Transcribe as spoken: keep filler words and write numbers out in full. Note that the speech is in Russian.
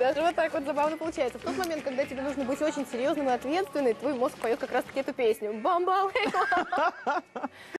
Даже вот так вот забавно получается. В тот момент, когда тебе нужно быть очень серьезным и ответственным, твой мозг поет как раз-таки эту песню. Бамбалейла.